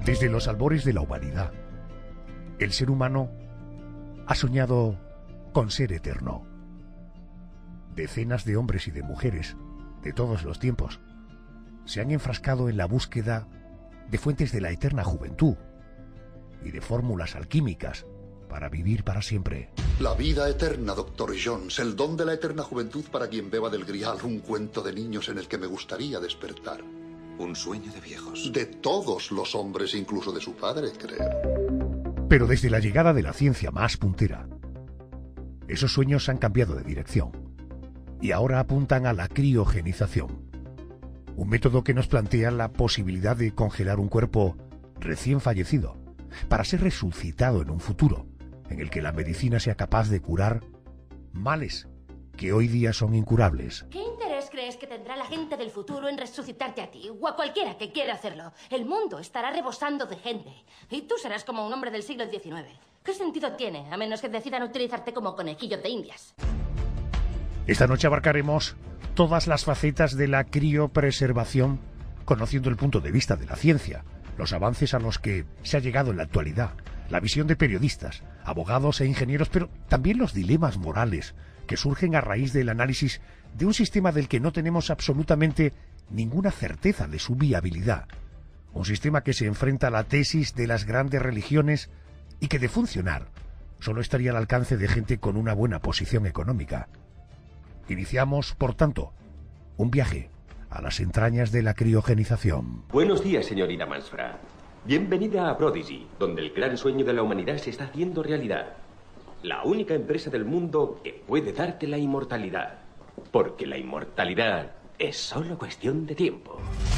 Desde los albores de la humanidad, el ser humano ha soñado con ser eterno. Decenas de hombres y de mujeres de todos los tiempos se han enfrascado en la búsqueda de fuentes de la eterna juventud y de fórmulas alquímicas para vivir para siempre. La vida eterna, Dr. Jones, el don de la eterna juventud para quien beba del grial, un cuento de niños en el que me gustaría despertar. Un sueño de viejos. De todos los hombres, incluso de su padre, creo. Pero desde la llegada de la ciencia más puntera, esos sueños han cambiado de dirección y ahora apuntan a la criogenización, un método que nos plantea la posibilidad de congelar un cuerpo recién fallecido para ser resucitado en un futuro en el que la medicina sea capaz de curar males que hoy día son incurables. ¿Qué interés crees que tendrá la gente del futuro en resucitarte a ti o a cualquiera que quiera hacerlo? El mundo estará rebosando de gente y tú serás como un hombre del siglo XIX. ¿Qué sentido tiene, a menos que decidan utilizarte como conejillo de indias? Esta noche abarcaremos todas las facetas de la criopreservación, conociendo el punto de vista de la ciencia, los avances a los que se ha llegado en la actualidad, la visión de periodistas, abogados e ingenieros, pero también los dilemas morales que surgen a raíz del análisis de un sistema del que no tenemos absolutamente ninguna certeza de su viabilidad. Un sistema que se enfrenta a la tesis de las grandes religiones y que de funcionar solo estaría al alcance de gente con una buena posición económica. Iniciamos, por tanto, un viaje a las entrañas de la criogenización. Buenos días, señorita Mansfra. Bienvenida a Prodigy, donde el gran sueño de la humanidad se está haciendo realidad. La única empresa del mundo que puede darte la inmortalidad. Porque la inmortalidad es solo cuestión de tiempo.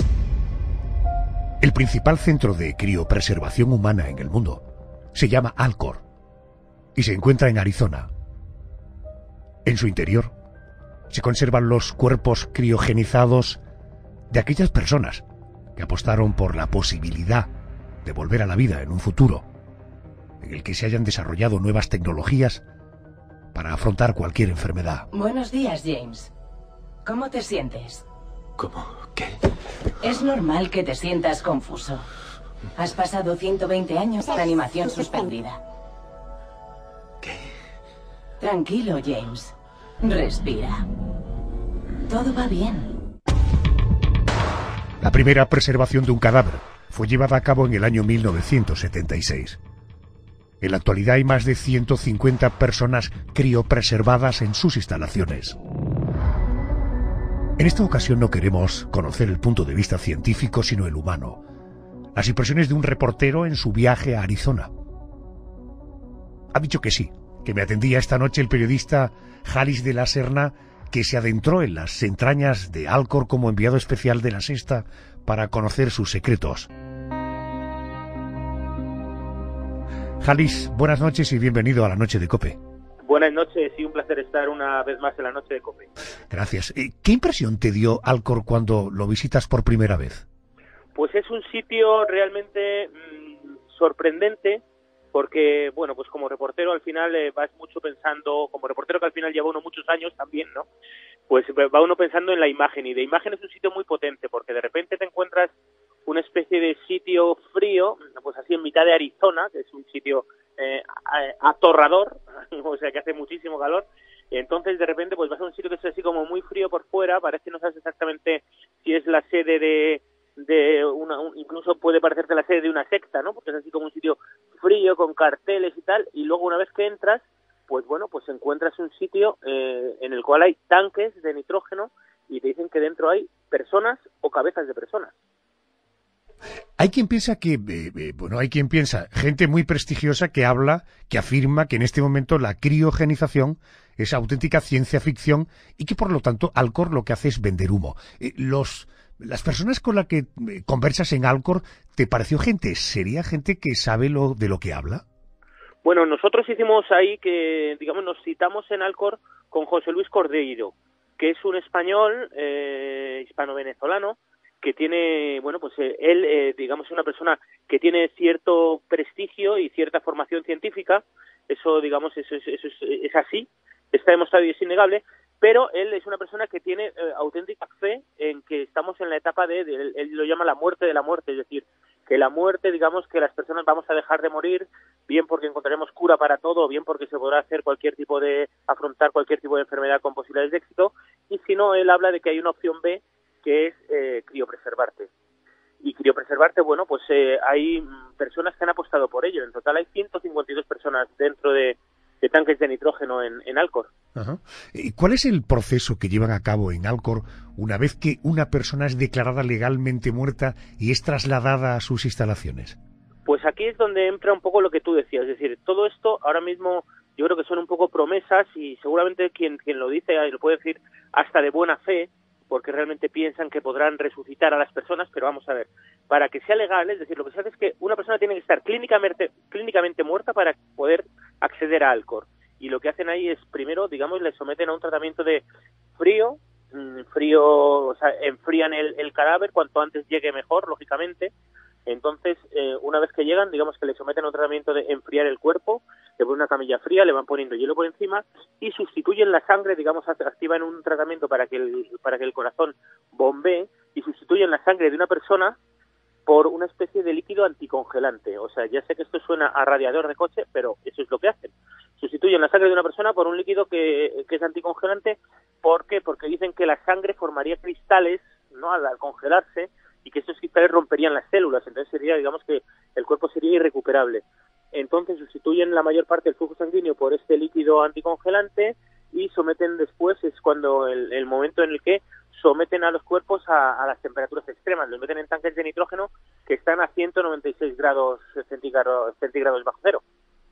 El principal centro de criopreservación humana en el mundo se llama Alcor y se encuentra en Arizona. En su interior se conservan los cuerpos criogenizados de aquellas personas que apostaron por la posibilidad de volver a la vida en un futuro en el que se hayan desarrollado nuevas tecnologías para afrontar cualquier enfermedad. Buenos días, James. ¿Cómo te sientes? ¿Cómo? ¿Qué? Es normal que te sientas confuso. Has pasado 120 años de animación suspendida. ¿Qué? Tranquilo, James. Respira. Todo va bien. La primera preservación de un cadáver fue llevada a cabo en el año 1976. En la actualidad hay más de 150 personas criopreservadas en sus instalaciones. En esta ocasión no queremos conocer el punto de vista científico, sino el humano. Las impresiones de un reportero en su viaje a Arizona. Ha dicho que sí, que me atendía esta noche el periodista Jalis de la Serna, que se adentró en las entrañas de Alcor como enviado especial de La Sexta para conocer sus secretos. Jalis, buenas noches y bienvenido a la Noche de COPE. Buenas noches y un placer estar una vez más en la Noche de COPE. Gracias. ¿Qué impresión te dio Alcor cuando lo visitas por primera vez? Pues es un sitio realmente sorprendente porque, bueno, pues como reportero al final vas mucho pensando, como reportero que al final lleva uno muchos años también, ¿no? Pues va uno pensando en la imagen, y de imagen es un sitio muy potente porque de repente te encuentras una especie de sitio frío, pues así en mitad de Arizona, que es un sitio atorrador, o sea que hace muchísimo calor. Entonces de repente pues vas a un sitio que es así como muy frío por fuera, parece que no sabes exactamente si es la sede de una, incluso puede parecerte la sede de una secta, ¿no? Porque es así como un sitio frío con carteles y tal, y luego una vez que entras, pues bueno, pues encuentras un sitio en el cual hay tanques de nitrógeno y te dicen que dentro hay personas o cabezas de personas. Hay quien piensa que, gente muy prestigiosa que habla, que afirma que en este momento la criogenización es auténtica ciencia ficción y que por lo tanto Alcor lo que hace es vender humo. Las personas con las que conversas en Alcor, ¿te pareció gente seria, gente que sabe de lo que habla? Bueno, nosotros hicimos ahí que, digamos, nos citamos en Alcor con José Luis Cordeiro, que es un español hispano-venezolano, que tiene, bueno, pues él, digamos, es una persona que tiene cierto prestigio y cierta formación científica. Eso, digamos, eso es así, está demostrado y es innegable, pero él es una persona que tiene auténtica fe en que estamos en la etapa él lo llama la muerte de la muerte, es decir, la muerte, digamos que las personas vamos a dejar de morir, bien porque encontraremos cura para todo, bien porque se podrá hacer afrontar cualquier tipo de enfermedad con posibilidades de éxito, y si no, él habla de que hay una opción B, que es criopreservarte. Y criopreservarte, bueno, pues hay personas que han apostado por ello. En total hay 152 personas dentro de tanques de nitrógeno en Alcor. Ajá. ¿Cuál es el proceso que llevan a cabo en Alcor una vez que una persona es declarada legalmente muerta y es trasladada a sus instalaciones? Pues aquí es donde entra un poco lo que tú decías. Es decir, todo esto ahora mismo yo creo que son un poco promesas y seguramente quien lo dice lo puede decir hasta de buena fe, porque realmente piensan que podrán resucitar a las personas, pero vamos a ver, para que sea legal, es decir, lo que se hace es que una persona tiene que estar clínicamente muerta para poder acceder a Alcor. Y lo que hacen ahí es, primero, digamos, le someten a un tratamiento de frío, o sea, enfrían el cadáver, cuanto antes llegue mejor, lógicamente. Entonces, una vez que llegan, digamos que le someten a un tratamiento de enfriar el cuerpo, le ponen una camilla fría, le van poniendo hielo por encima y sustituyen la sangre, digamos, activan un tratamiento para que el corazón bombee y sustituyen la sangre de una persona por una especie de líquido anticongelante. O sea, ya sé que esto suena a radiador de coche, pero eso es lo que hacen. Sustituyen la sangre de una persona por un líquido que es anticongelante. ¿Por qué? Porque dicen que la sangre formaría cristales, ¿no?, al congelarse, y que estos cristales romperían las células, entonces sería, digamos, que el cuerpo sería irrecuperable. Entonces sustituyen la mayor parte del flujo sanguíneo por este líquido anticongelante y someten después, es cuando el momento en el que someten a los cuerpos a las temperaturas extremas, los meten en tanques de nitrógeno que están a 196 grados centígrados bajo cero.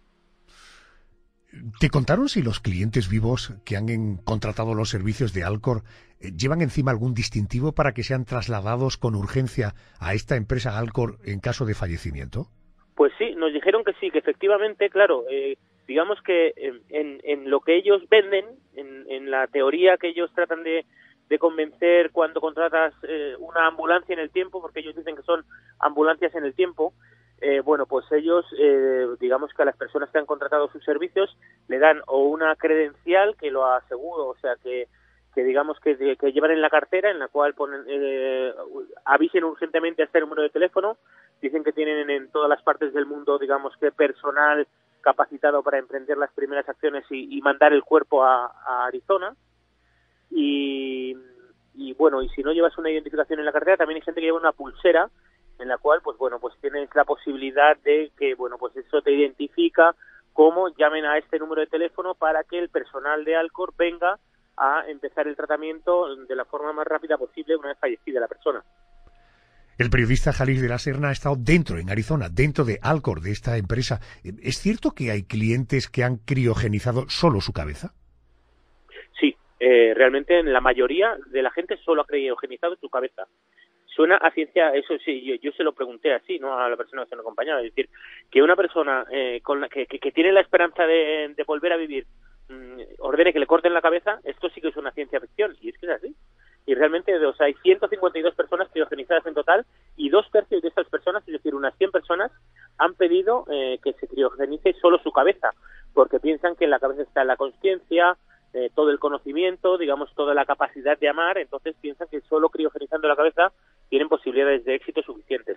¿Te contaron si los clientes vivos que han contratado los servicios de Alcor llevan encima algún distintivo para que sean trasladados con urgencia a esta empresa Alcor en caso de fallecimiento? Pues sí, nos dijeron que sí, que efectivamente, claro, digamos que en lo que ellos venden, en la teoría que ellos tratan de convencer cuando contratas una ambulancia en el tiempo, porque ellos dicen que son ambulancias en el tiempo, bueno, pues ellos, digamos que a las personas que han contratado sus servicios le dan o una credencial que lo aseguro, o sea, que digamos que llevan en la cartera, en la cual ponen avisen urgentemente a este número de teléfono. Dicen que tienen en todas las partes del mundo, digamos que personal capacitado para emprender las primeras acciones y mandar el cuerpo a Arizona. Y bueno, y si no llevas una identificación en la cartera, también hay gente que lleva una pulsera en la cual, pues bueno, pues tienes la posibilidad de que, bueno, pues eso te identifica como llamen a este número de teléfono para que el personal de Alcor venga a empezar el tratamiento de la forma más rápida posible una vez fallecida la persona. El periodista Jalis de la Serna ha estado en Arizona, dentro de Alcor, de esta empresa. ¿Es cierto que hay clientes que han criogenizado solo su cabeza? Sí, realmente la mayoría de la gente solo ha criogenizado su cabeza. Suena a ciencia, eso sí, yo se lo pregunté así, ¿no?, a la persona que se me acompañaba, es decir, que una persona que tiene la esperanza de volver a vivir ordene que le corten la cabeza, esto sí que es una ciencia ficción, y es que es así. Y realmente, o sea, hay 152 personas criogenizadas en total, y 2/3 de estas personas, es decir, unas 100 personas, han pedido que se criogenice solo su cabeza, porque piensan que en la cabeza está la conciencia, todo el conocimiento, digamos, toda la capacidad de amar, entonces piensan que solo criogenizando la cabeza tienen posibilidades de éxito suficientes.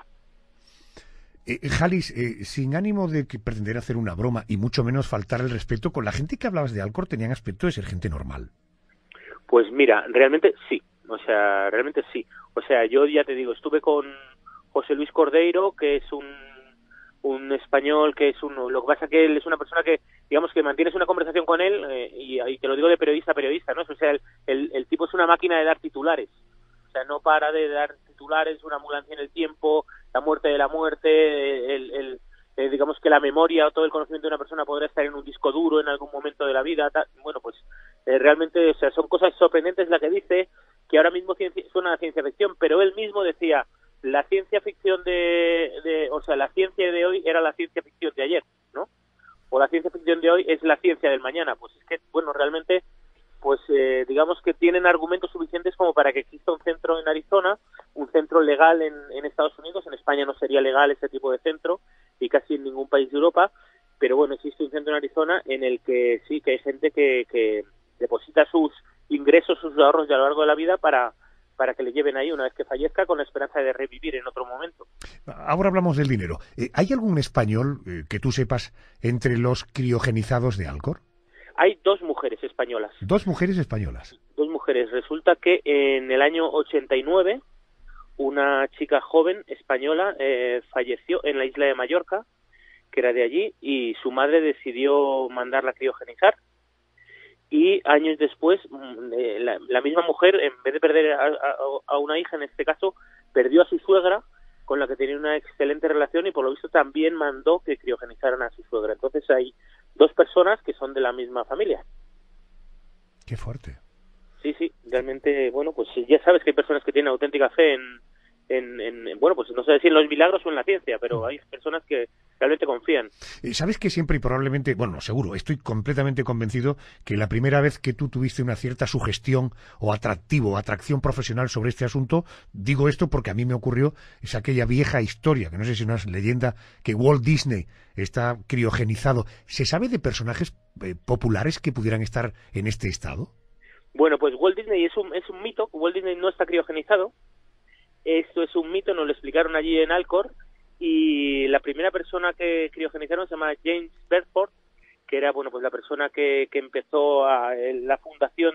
Jalis, sin ánimo de pretender hacer una broma y mucho menos faltar el respeto, con la gente que hablabas de Alcor tenían aspecto de ser gente normal. Pues mira, realmente sí, o sea, realmente sí. O sea, yo ya te digo, estuve con José Luis Cordeiro, que es un español, que es lo que pasa es que él es una persona que, digamos, que mantienes una conversación con él, y te lo digo de periodista a periodista, ¿no? O sea, el tipo es una máquina de dar titulares. O sea, no para de dar titulares, una ambulancia en el tiempo, la muerte de la muerte, digamos que la memoria o todo el conocimiento de una persona podrá estar en un disco duro en algún momento de la vida. Bueno, pues realmente, o sea, son cosas sorprendentes la que dice, que ahora mismo suena a ciencia ficción, pero él mismo decía, la ciencia ficción o sea, la ciencia de hoy era la ciencia ficción de ayer, ¿no? O la ciencia ficción de hoy es la ciencia del mañana. Pues es que, bueno, realmente, pues digamos que tienen argumentos suficientes como para que exista un centro en Arizona, un centro legal en Estados Unidos. En España no sería legal ese tipo de centro, y casi en ningún país de Europa, pero bueno, existe un centro en Arizona en el que sí, que hay gente que deposita sus ingresos, sus ahorros a lo largo de la vida para para que le lleven ahí una vez que fallezca, con la esperanza de revivir en otro momento. Ahora hablamos del dinero. ¿Hay algún español que tú sepas entre los criogenizados de Alcor? Hay 2 mujeres españolas. 2 mujeres españolas. 2 mujeres. Resulta que en el año 89 una chica joven española falleció en la isla de Mallorca, que era de allí, y su madre decidió mandarla a criogenizar. Y años después, la misma mujer, en vez de perder a una hija, en este caso, perdió a su suegra, con la que tenía una excelente relación, y por lo visto también mandó que criogenizaran a su suegra. Entonces hay 2 personas que son de la misma familia. Qué fuerte. Sí, realmente, bueno, pues ya sabes que hay personas que tienen auténtica fe en bueno, pues no sé si en los milagros o en la ciencia, pero hay personas que realmente confían. ¿Sabes que siempre y probablemente, bueno, seguro, estoy completamente convencido que la primera vez que tú tuviste una cierta sugestión o atracción profesional sobre este asunto, digo esto porque a mí me ocurrió, es aquella vieja historia, que no sé si es una leyenda, que Walt Disney está criogenizado. ¿Se sabe de personajes populares que pudieran estar en este estado? Bueno, pues Walt Disney es un mito. Walt Disney no está criogenizado. Esto es un mito, nos lo explicaron allí en Alcor, y la primera persona que criogenizaron se llama James Bedford, que era, bueno, pues la persona que empezó la fundación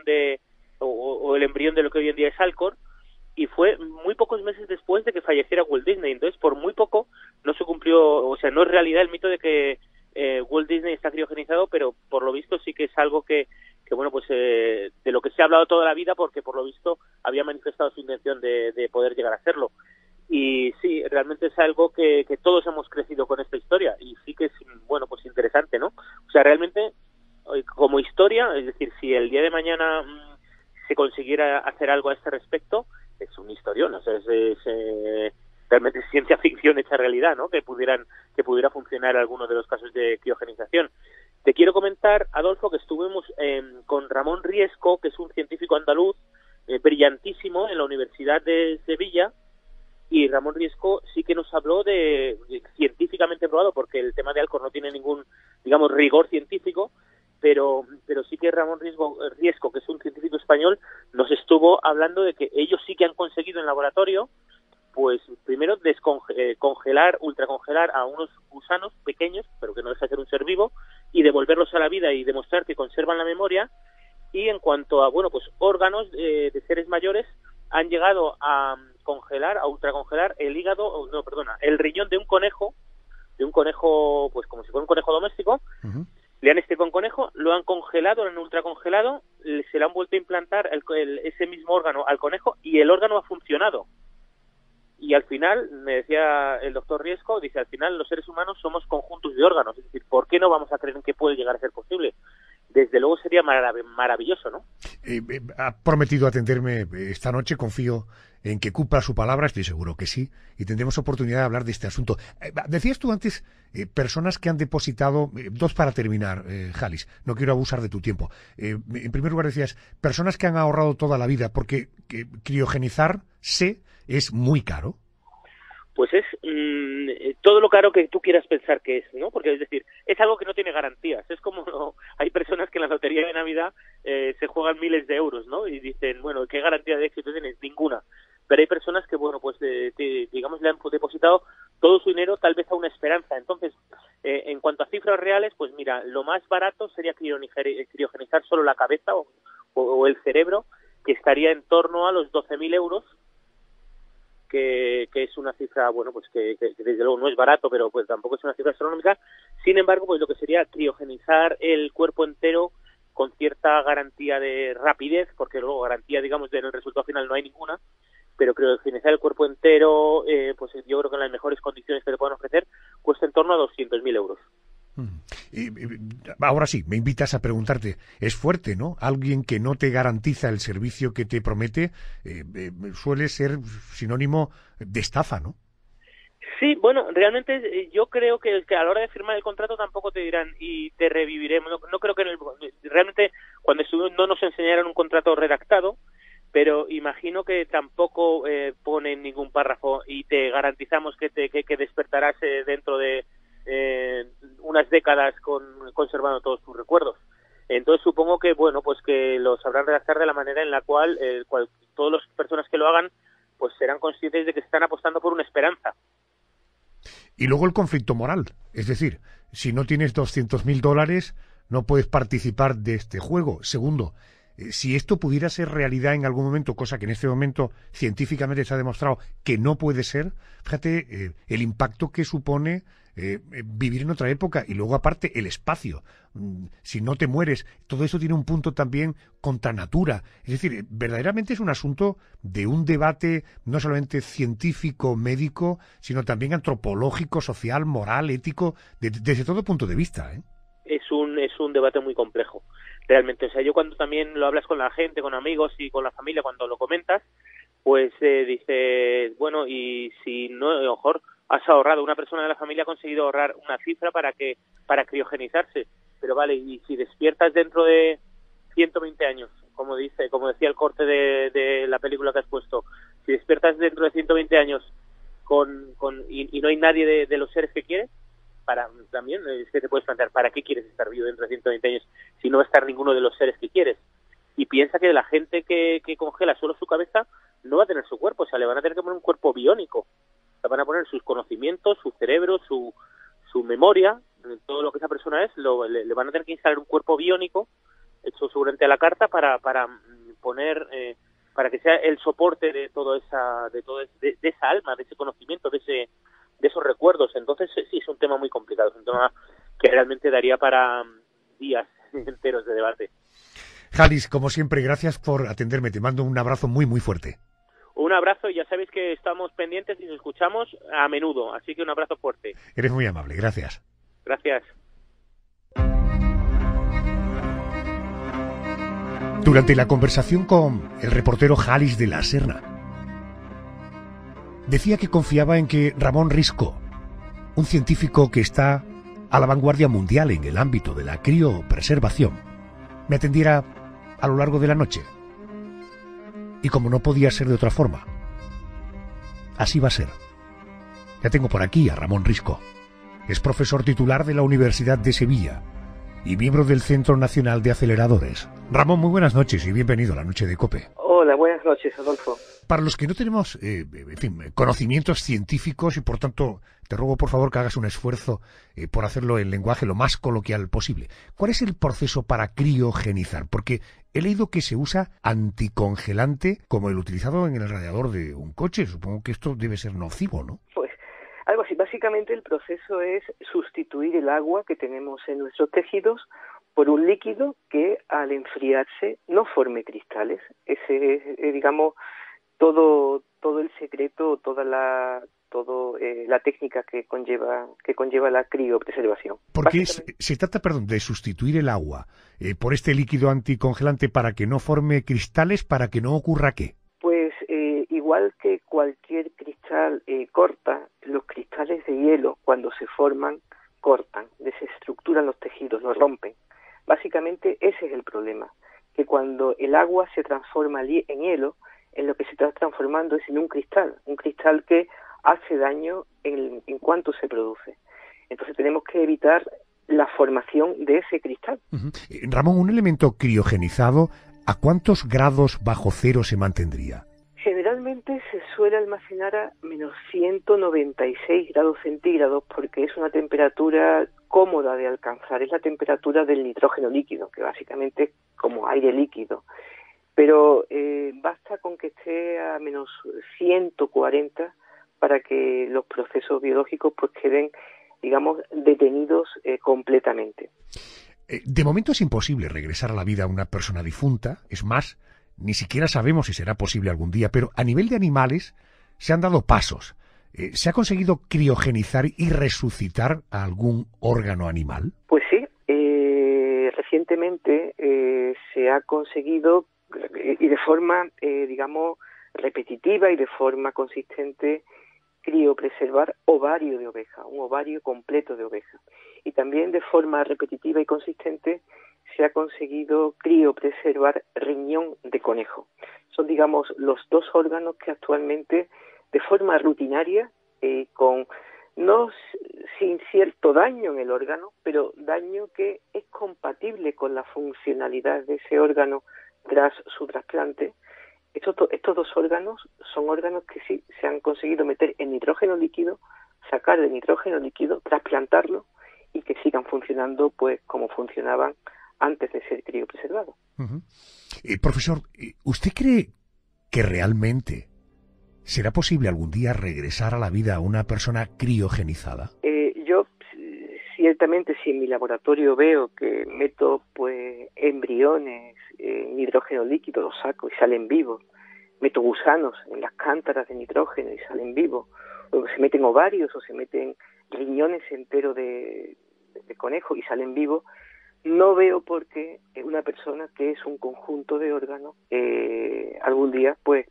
o el embrión de lo que hoy en día es Alcor, y fue muy pocos meses después de que falleciera Walt Disney. Entonces, por muy poco no se cumplió, o sea, no es realidad el mito de que Walt Disney está criogenizado, pero por lo visto sí que es algo que bueno, pues de lo que se ha hablado toda la vida, porque por lo visto había manifestado su intención de poder llegar a hacerlo. Y sí, realmente es algo que todos hemos crecido con esta historia, y sí que es, bueno, pues interesante, ¿no? O sea, realmente, como historia, es decir, si el día de mañana se consiguiera hacer algo a este respecto, es un historión, o sea, realmente es ciencia ficción hecha realidad, ¿no? Que pudiera funcionar alguno de los casos de criogenización. Te quiero comentar, Adolfo, que estuvimos con Ramón Riesco, que es un científico andaluz brillantísimo en la Universidad de Sevilla, y Ramón Riesco sí que nos habló de científicamente probado, porque el tema de Alcor no tiene ningún, digamos, rigor científico, pero sí que Ramón Riesco, que es un científico español, nos estuvo hablando de que ellos sí que han conseguido en laboratorio, pues primero ultracongelar a unos gusanos pequeños, pero que no deja de ser un ser vivo, y devolverlos a la vida y demostrar que conservan la memoria. Y en cuanto a, bueno, pues órganos de seres mayores, han llegado a ultracongelar el el riñón de un conejo, pues como si fuera un conejo doméstico. Uh-huh. Le han estirpado un conejo, lo han congelado, lo han ultracongelado, se le han vuelto a implantar ese mismo órgano al conejo, y el órgano ha funcionado. Y al final, me decía el doctor Riesco, dice, al final los seres humanos somos conjuntos de órganos, es decir, ¿por qué no vamos a creer en que puede llegar a ser posible? Desde luego sería maravilloso, ¿no? Ha prometido atenderme esta noche, confío en que cumpla su palabra, estoy seguro que sí, y tendremos oportunidad de hablar de este asunto. Decías tú antes, personas que han depositado, 2 para terminar, Jalis, no quiero abusar de tu tiempo. En primer lugar decías, personas que han ahorrado toda la vida, porque criogenizarse es muy caro. Pues es todo lo caro que tú quieras pensar que es, ¿no? Porque es decir, es algo que no tiene garantías. Es como hay personas que en la lotería de Navidad se juegan miles de euros, ¿no? Y dicen, bueno, ¿qué garantía de éxito tienes? Ninguna. Pero hay personas que, bueno, pues digamos le han depositado todo su dinero tal vez a una esperanza. Entonces, en cuanto a cifras reales, pues mira, lo más barato sería criogenizar solo la cabeza o el cerebro, que estaría en torno a los 12.000 euros, que es una cifra, bueno, pues que desde luego no es barato, pero pues tampoco es una cifra astronómica. Sin embargo, pues lo que sería criogenizar el cuerpo entero con cierta garantía de rapidez, porque luego garantía, digamos, del resultado final no hay ninguna, pero criogenizar el cuerpo entero, pues yo creo que en las mejores condiciones que te puedan ofrecer, cuesta en torno a 200.000 euros. Ahora sí, me invitas a preguntarte, es fuerte, ¿no? Alguien que no te garantiza el servicio que te promete suele ser sinónimo de estafa, ¿no? Sí, bueno, realmente yo creo que a la hora de firmar el contrato tampoco te dirán y te reviviremos. No creo que realmente cuando estuvimos no nos enseñaron un contrato redactado, pero imagino que tampoco ponen ningún párrafo y te garantizamos que despertarás dentro de unas décadas conservando todos tus recuerdos. Entonces supongo que, bueno, pues que lo sabrán redactar de la manera en la cual todas las personas que lo hagan conscientes de que están apostando por una esperanza. Y luego el conflicto moral. Es decir, si no tienes $200.000, no puedes participar de este juego. Segundo, si esto pudiera ser realidad en algún momento, cosa que en este momento científicamente se ha demostrado que no puede ser, fíjate el impacto que supone vivir en otra época. Y luego, aparte, el espacio. Si no te mueres, todo eso tiene un punto también contra natura. Es decir, verdaderamente es un asunto de un debate no solamente científico, médico, sino también antropológico, social, moral, ético, desde todo punto de vista, ¿eh? Es un debate muy complejo, realmente. O sea, yo cuando también lo hablas con la gente, con amigos y con la familia, cuando lo comentas, pues dices, bueno, y si no, a lo mejor has ahorrado, una persona de la familia ha conseguido ahorrar una cifra para criogenizarse, pero vale, y si despiertas dentro de 120 años, como decía el corte de la película que has puesto, si despiertas dentro de 120 años y no hay nadie de los seres que quieres, también es que te puedes plantear, ¿para qué quieres estar vivo dentro de 120 años si no va a estar ninguno de los seres que quieres? Y piensa que la gente que congela solo su cabeza no va a tener su cuerpo, o sea, le van a tener que poner un cuerpo biónico, le van a poner sus conocimientos, su cerebro, su memoria, todo lo que esa persona es, le van a tener que instalar un cuerpo biónico hecho seguramente a la carta para poner para que sea el soporte de esa alma, de ese conocimiento, de esos recuerdos. Entonces sí, es un tema muy complicado, es un tema que realmente daría para días enteros de debate. Halis, como siempre, gracias por atenderme. Te mando un abrazo muy, muy fuerte. Un abrazo, y ya sabéis que estamos pendientes y nos escuchamos a menudo, así que un abrazo fuerte. Eres muy amable, gracias. Gracias. Durante la conversación con el reportero Halis de la Serna, decía que confiaba en que Ramón Risco, un científico que está a la vanguardia mundial en el ámbito de la criopreservación, me atendiera a lo largo de la noche. Y como no podía ser de otra forma, así va a ser. Ya tengo por aquí a Ramón Risco. Es profesor titular de la Universidad de Sevilla y miembro del Centro Nacional de Aceleradores. Ramón, muy buenas noches y bienvenido a la Noche de COPE. Hola, buenas noches, Adolfo. Para los que no tenemos conocimientos científicos, y por tanto te ruego por favor que hagas un esfuerzo por hacerlo en lenguaje lo más coloquial posible. ¿Cuál es el proceso para criogenizar? Porque he leído que se usa anticongelante como el utilizado en el radiador de un coche. Supongo que esto debe ser nocivo, ¿no? Pues algo así. Básicamente el proceso es sustituir el agua que tenemos en nuestros tejidos por un líquido que al enfriarse no forme cristales. Ese es, digamos, todo el secreto, toda la técnica que conlleva la criopreservación. Porque se trata, de sustituir el agua por este líquido anticongelante para que no forme cristales, para que no ocurra ¿qué? Pues igual que cualquier cristal corta, los cristales de hielo cuando se forman cortan, desestructuran los tejidos, los rompen. Básicamente ese es el problema, que cuando el agua se transforma en hielo, en lo que se está transformando es en un cristal que hace daño en cuanto se produce. Entonces tenemos que evitar la formación de ese cristal. Ramón, un elemento criogenizado, ¿a cuántos grados bajo cero se mantendría? Generalmente se suele almacenar a menos 196 grados centígrados porque es una temperatura cómoda de alcanzar, es la temperatura del nitrógeno líquido, que básicamente es como aire líquido. Pero basta con que esté a menos 140 para que los procesos biológicos pues queden, digamos, detenidos completamente. De momento es imposible regresar a la vida a una persona difunta, es más, ni siquiera sabemos si será posible algún día, pero a nivel de animales se han dado pasos. ¿Se ha conseguido criogenizar y resucitar a algún órgano animal? Pues sí, recientemente se ha conseguido, y de forma, digamos, repetitiva y de forma consistente, criopreservar ovario de oveja, un ovario completo de oveja. Y también de forma repetitiva y consistente se ha conseguido criopreservar riñón de conejo. Son, digamos, los dos órganos que actualmente, de forma rutinaria, sin cierto daño en el órgano, pero daño que es compatible con la funcionalidad de ese órgano tras su trasplante, Estos dos órganos son órganos que sí se han conseguido meter en nitrógeno líquido, sacar el nitrógeno líquido, trasplantarlo y que sigan funcionando pues como funcionaban antes de ser criopreservados. Profesor, ¿usted cree que realmente será posible algún día regresar a la vida a una persona criogenizada? Yo ciertamente, si en mi laboratorio veo que meto pues embriones en hidrógeno líquido, los saco y salen vivos, meto gusanos en las cántaras de nitrógeno y salen vivos, o se meten ovarios o se meten riñones enteros de conejo y salen vivos, no veo por qué una persona que es un conjunto de órganos algún día pues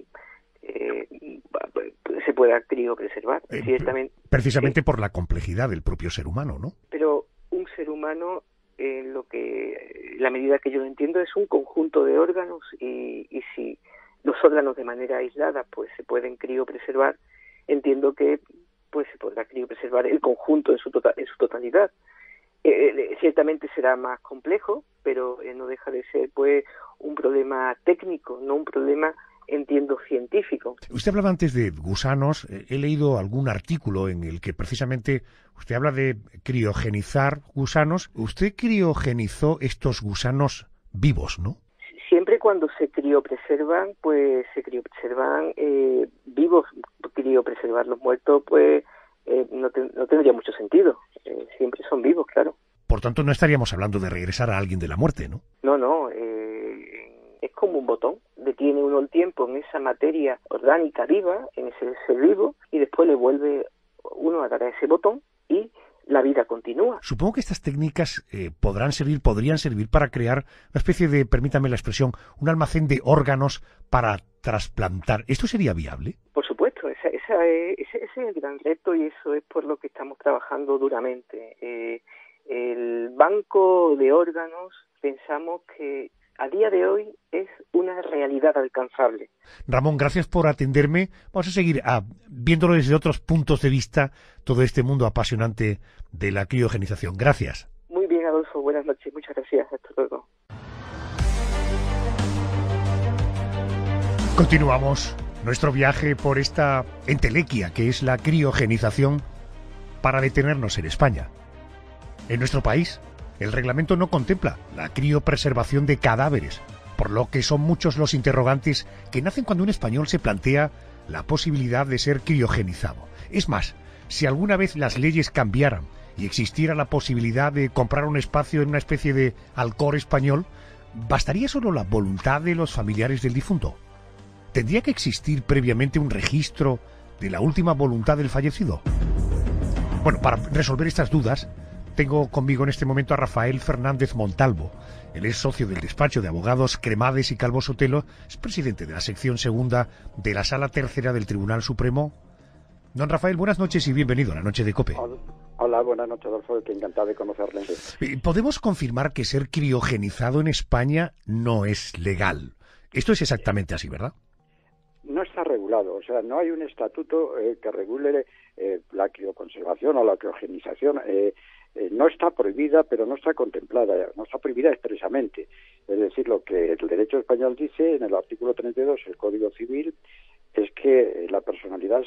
se pueda criopreservar. Ciertamente, precisamente por la complejidad del propio ser humano, ¿no? Pero un ser humano, la medida que yo lo entiendo, es un conjunto de órganos y si los órganos de manera aislada pues se pueden criopreservar, entiendo que pues se podrá criopreservar el conjunto en su totalidad. Ciertamente será más complejo, pero no deja de ser pues un problema técnico, no un problema, entiendo, científico. Usted hablaba antes de gusanos. He leído algún artículo en el que precisamente usted habla de criogenizar gusanos. Usted criogenizó estos gusanos vivos, ¿no? Siempre cuando se criopreservan, pues se criopreservan vivos. Criopreservar los muertos, pues no tendría mucho sentido. Siempre son vivos, claro. Por tanto, no estaríamos hablando de regresar a alguien de la muerte, ¿no? No, es como un botón. Detiene uno el tiempo en esa materia orgánica viva, en ese ser vivo, y después le vuelve uno a dar a ese botón y la vida continúa. Supongo que estas técnicas podrían servir para crear una especie de, permítame la expresión, un almacén de órganos para trasplantar. ¿Esto sería viable? Por supuesto, ese es el gran reto y eso es por lo que estamos trabajando duramente. El banco de órganos, pensamos que a día de hoy es una realidad alcanzable. Ramón, gracias por atenderme. Vamos a seguir viéndolo desde otros puntos de vista, todo este mundo apasionante de la criogenización. Gracias. Muy bien, Adolfo. Buenas noches. Muchas gracias. Hasta luego. Continuamos nuestro viaje por esta entelequia que es la criogenización para detenernos en España. En nuestro país, el reglamento no contempla la criopreservación de cadáveres, por lo que son muchos los interrogantes que nacen cuando un español se plantea la posibilidad de ser criogenizado. Es más, si alguna vez las leyes cambiaran y existiera la posibilidad de comprar un espacio en una especie de Alcor español, ¿bastaría solo la voluntad de los familiares del difunto? ¿Tendría que existir previamente un registro de la última voluntad del fallecido? Bueno, para resolver estas dudas, tengo conmigo en este momento a Rafael Fernández Montalvo. Él es socio del despacho de abogados Cremades y Calvo Sotelo, es presidente de la sección segunda de la Sala Tercera del Tribunal Supremo. Don Rafael, buenas noches y bienvenido a la Noche de COPE. Hola, buenas noches, Adolfo, que encantado de conocerle. ¿Podemos confirmar que ser criogenizado en España no es legal? Esto es exactamente así, ¿verdad? No está regulado, o sea, no hay un estatuto que regule la crioconservación o la criogenización. No está prohibida, pero no está contemplada, no está prohibida expresamente. Es decir, lo que el derecho español dice en el artículo 32 del Código Civil es que la personalidad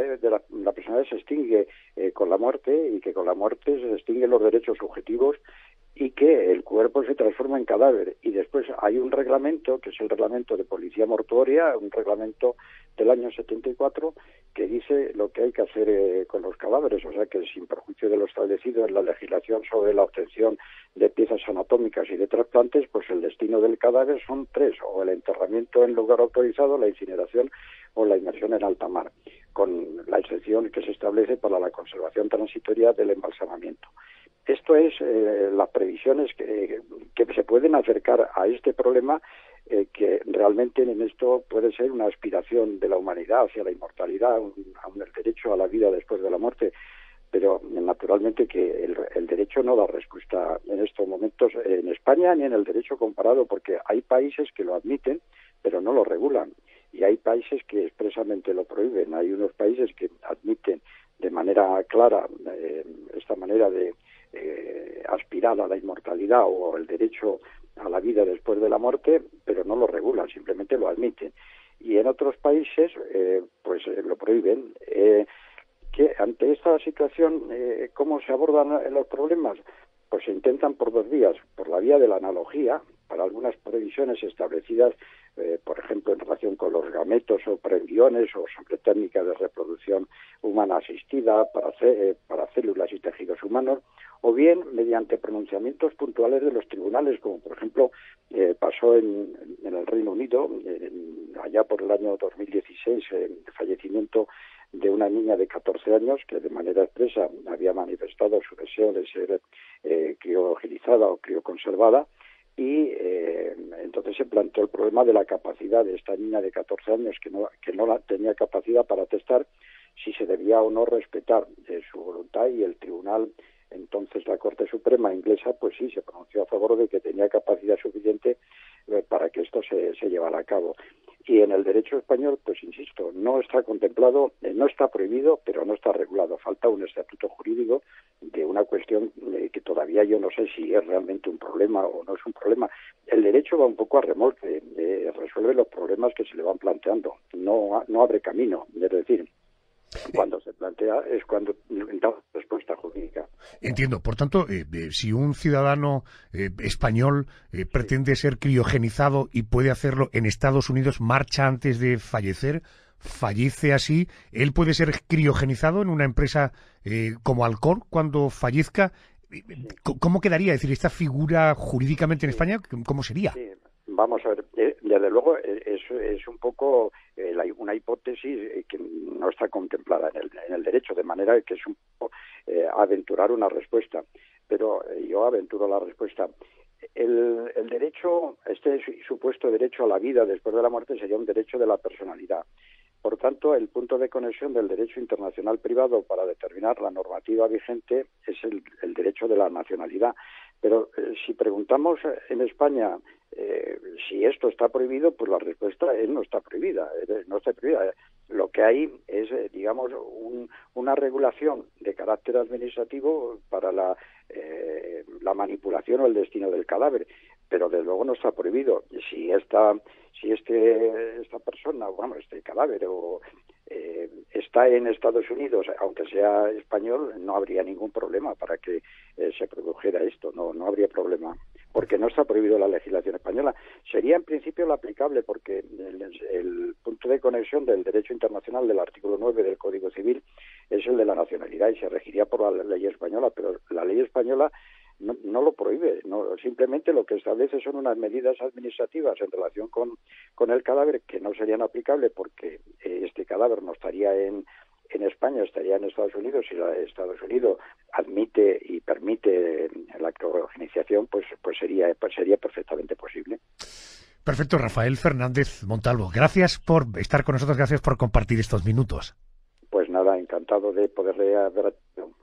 la personalidad se extingue con la muerte y que con la muerte se extinguen los derechos subjetivos y que el cuerpo se transforma en cadáver. Y después hay un reglamento, que es el reglamento de policía mortuoria, un reglamento del año 74, que dice lo que hay que hacer con los cadáveres, o sea que sin perjuicio de lo establecido en la legislación sobre la obtención de piezas anatómicas y de trasplantes, pues el destino del cadáver son tres: o el enterramiento en lugar autorizado, la incineración o la inmersión en alta mar, con la excepción que se establece para la conservación transitoria del embalsamamiento. Esto es las previsiones que se pueden acercar a este problema, que realmente en esto puede ser una aspiración de la humanidad hacia la inmortalidad, el derecho a la vida después de la muerte, pero naturalmente que el derecho no da respuesta en estos momentos en España ni en el derecho comparado, porque hay países que lo admiten pero no lo regulan y hay países que expresamente lo prohíben. Hay unos países que admiten de manera clara esta manera de aspirar a la inmortalidad o el derecho a la vida después de la muerte, pero no lo regulan, simplemente lo admiten. Y en otros países, pues lo prohíben. Que ante esta situación, ¿cómo se abordan los problemas? Pues se intentan por dos vías. Por la vía de la analogía, para algunas previsiones establecidas, por ejemplo, en relación con los gametos o preembriones o sobre técnicas de reproducción humana asistida para células y tejidos humanos, o bien mediante pronunciamientos puntuales de los tribunales, como por ejemplo pasó en el Reino Unido, allá por el año 2016, el fallecimiento de una niña de 14 años que de manera expresa había manifestado su deseo de ser criogenizada o crioconservada, y entonces se planteó el problema de la capacidad de esta niña de 14 años que no tenía capacidad para testar, si se debía o no respetar su voluntad, y el tribunal, entonces la Corte Suprema inglesa, pues sí, se pronunció a favor de que tenía capacidad suficiente para que esto se llevara a cabo. Y en el derecho español, pues insisto, no está contemplado, no está prohibido, pero no está regulado. Falta un estatuto jurídico de una cuestión que todavía yo no sé si es realmente un problema o no es un problema. El derecho va un poco a remolque, resuelve los problemas que se le van planteando, no abre camino, es decir, cuando se plantea es cuando da respuesta jurídica. Entiendo. Por tanto, si un ciudadano español pretende ser criogenizado y puede hacerlo en Estados Unidos, marcha antes de fallecer, fallece así, él puede ser criogenizado en una empresa como Alcor cuando fallezca. ¿Cómo quedaría? Es decir, esta figura jurídicamente en España, ¿cómo sería? Sí. Vamos a ver, desde luego es un poco una hipótesis que no está contemplada en el derecho, de manera que es un poco aventurar una respuesta, pero yo aventuro la respuesta. El derecho, este supuesto derecho a la vida después de la muerte, sería un derecho de la personalidad. Por tanto, el punto de conexión del derecho internacional privado para determinar la normativa vigente es el derecho de la nacionalidad. Pero si preguntamos en España si esto está prohibido, pues la respuesta es no está prohibida. No está prohibida. Lo que hay es, digamos, una regulación de carácter administrativo para la manipulación o el destino del cadáver, pero desde luego no está prohibido. Si esta persona, bueno, este cadáver está en Estados Unidos, aunque sea español, no habría ningún problema para que se produjera esto, no habría problema, porque no está prohibido la legislación española. Sería en principio la aplicable, porque el punto de conexión del derecho internacional del artículo 9 del Código Civil es el de la nacionalidad y se regiría por la ley española, pero la ley española no lo prohíbe, simplemente lo que establece son unas medidas administrativas en relación con el cadáver que no serían aplicables porque este cadáver no estaría en España, estaría en Estados Unidos, y Estados Unidos admite y permite la criogenización, pues sería perfectamente posible. Perfecto, Rafael Fernández Montalvo, gracias por estar con nosotros, gracias por compartir estos minutos. Pues nada, encantado de poderle haber.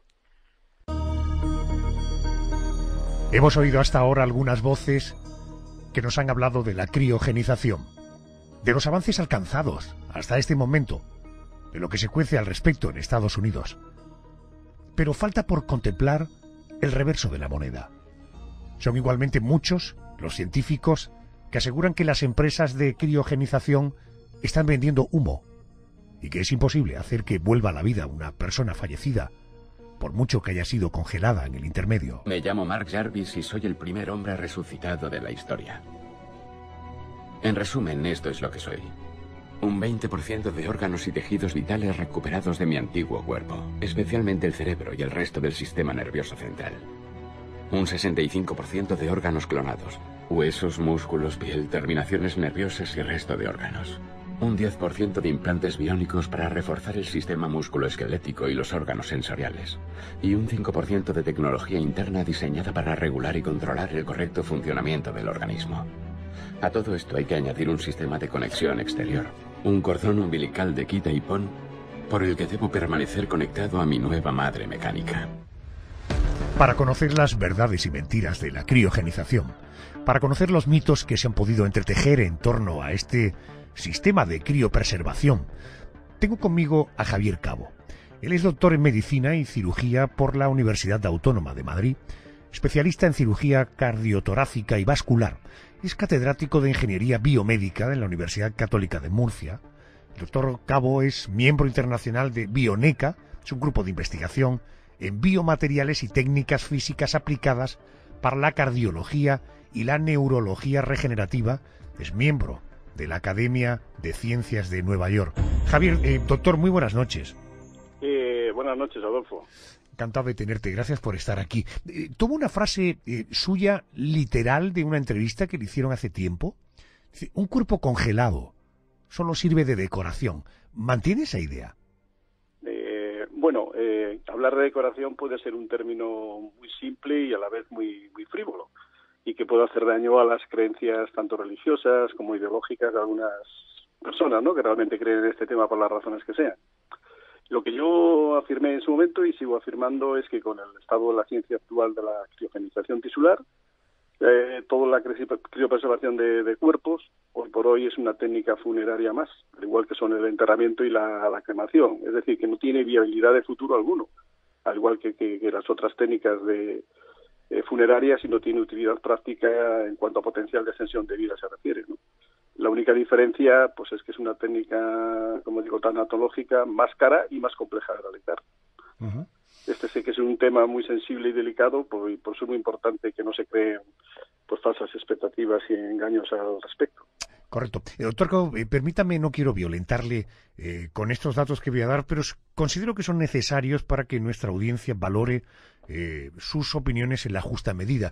Hemos oído hasta ahora algunas voces que nos han hablado de la criogenización, de los avances alcanzados hasta este momento, de lo que se cuece al respecto en Estados Unidos. Pero falta por contemplar el reverso de la moneda. Son igualmente muchos los científicos que aseguran que las empresas de criogenización están vendiendo humo y que es imposible hacer que vuelva a la vida una persona fallecida, por mucho que haya sido congelada en el intermedio. Me llamo Mark Jarvis y soy el primer hombre resucitado de la historia. En resumen, esto es lo que soy. Un 20% de órganos y tejidos vitales recuperados de mi antiguo cuerpo, especialmente el cerebro y el resto del sistema nervioso central. Un 65% de órganos clonados, huesos, músculos, piel, terminaciones nerviosas y resto de órganos. Un 10% de implantes biónicos para reforzar el sistema musculoesquelético y los órganos sensoriales. Y un 5% de tecnología interna diseñada para regular y controlar el correcto funcionamiento del organismo. A todo esto hay que añadir un sistema de conexión exterior. Un cordón umbilical de quita y pon por el que debo permanecer conectado a mi nueva madre mecánica. Para conocer las verdades y mentiras de la criogenización, para conocer los mitos que se han podido entretejer en torno a este sistema de criopreservación, tengo conmigo a Javier Cabo. Él es doctor en Medicina y Cirugía por la Universidad Autónoma de Madrid, especialista en cirugía cardiotorácica y vascular, Es catedrático de Ingeniería Biomédica en la Universidad Católica de Murcia. El doctor Cabo es miembro internacional de Bioneca, es un grupo de investigación en biomateriales y técnicas físicas aplicadas para la cardiología y la neurología regenerativa. Es miembro de la Academia de Ciencias de Nueva York. Javier, doctor, muy buenas noches. Buenas noches, Adolfo. Encantado de tenerte, gracias por estar aquí. Tomo una frase suya literal de una entrevista que le hicieron hace tiempo. Dice, un cuerpo congelado solo sirve de decoración. ¿Mantiene esa idea? Hablar de decoración puede ser un término muy simple y a la vez muy frívolo, y que puede hacer daño a las creencias tanto religiosas como ideológicas de algunas personas, ¿no?, que realmente creen en este tema por las razones que sean. Lo que yo afirmé en su momento y sigo afirmando es que con el estado de la ciencia actual de la criogenización tisular, toda la criopreservación de cuerpos, hoy por hoy es una técnica funeraria más, al igual que son el enterramiento y la cremación. Es decir, que no tiene viabilidad de futuro alguno, al igual que las otras técnicas de funerarias, y no tiene utilidad práctica en cuanto a potencial de extensión de vida se refiere, ¿no? La única diferencia, pues, es que es una técnica, como digo, tanatológica, más cara y más compleja de realizar. Uh-huh. Este sé que es un tema muy sensible y delicado, por eso es muy importante que no se creen pues falsas expectativas y engaños al respecto. Correcto. Doctor Cabo, permítame, no quiero violentarle con estos datos que voy a dar, pero considero que son necesarios para que nuestra audiencia valore sus opiniones en la justa medida.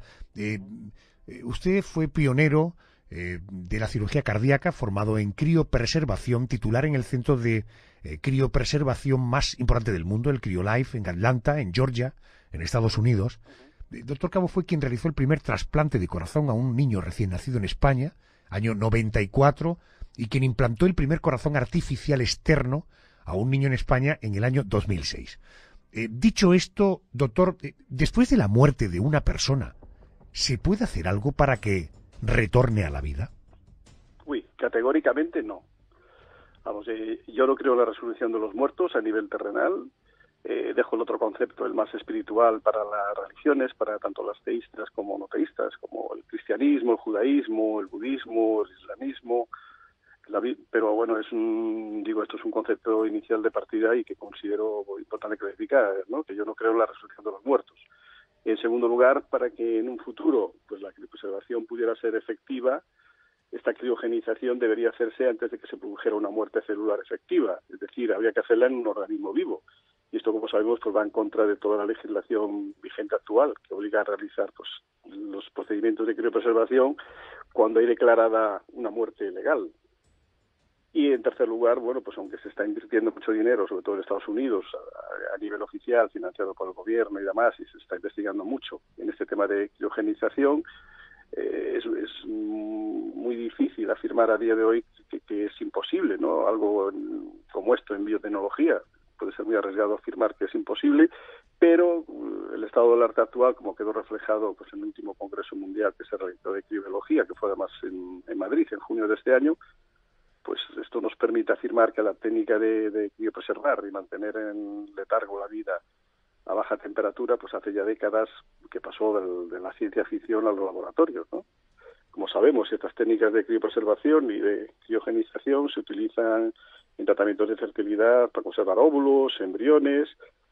Usted fue pionero de la cirugía cardíaca, formado en criopreservación, titular en el centro de criopreservación más importante del mundo, el CryoLife, en Atlanta, en Georgia, en Estados Unidos. Doctor Cabo fue quien realizó el primer trasplante de corazón a un niño recién nacido en España, año 94, y quien implantó el primer corazón artificial externo a un niño en España en el año 2006. Dicho esto, doctor, después de la muerte de una persona, ¿se puede hacer algo para que retorne a la vida? Categóricamente no. Yo no creo en la resurrección de los muertos a nivel terrenal. Dejo el otro concepto, el más espiritual, para las religiones, para tanto las teístas como no teístas, como el cristianismo, el judaísmo, el budismo, el islamismo. Pero bueno, esto es un concepto inicial de partida y que considero importante clarificar, ¿no?, que yo no creo en la resurrección de los muertos. En segundo lugar, para que en un futuro pues la criopreservación pudiera ser efectiva, esta criogenización debería hacerse antes de que se produjera una muerte celular efectiva, es decir, habría que hacerla en un organismo vivo. Y esto, como sabemos, pues va en contra de toda la legislación vigente actual, que obliga a realizar pues los procedimientos de criopreservación cuando hay declarada una muerte legal. Y en tercer lugar, pues aunque se está invirtiendo mucho dinero, sobre todo en Estados Unidos, a nivel oficial, financiado por el gobierno y demás, y se está investigando mucho en este tema de criogenización, es muy difícil afirmar a día de hoy que es imposible, ¿no?, algo como esto en biotecnología. Puede ser muy arriesgado afirmar que es imposible, pero el estado del arte actual, como quedó reflejado pues en el último Congreso Mundial que se realizó de Criobiología, que fue además en Madrid en junio de este año, pues esto nos permite afirmar que la técnica de criopreservar y mantener en letargo la vida a baja temperatura, pues hace ya décadas que pasó de la ciencia ficción a los laboratorios, ¿no? Como sabemos, estas técnicas de criopreservación y de criogenización se utilizan en tratamientos de fertilidad para conservar óvulos, embriones.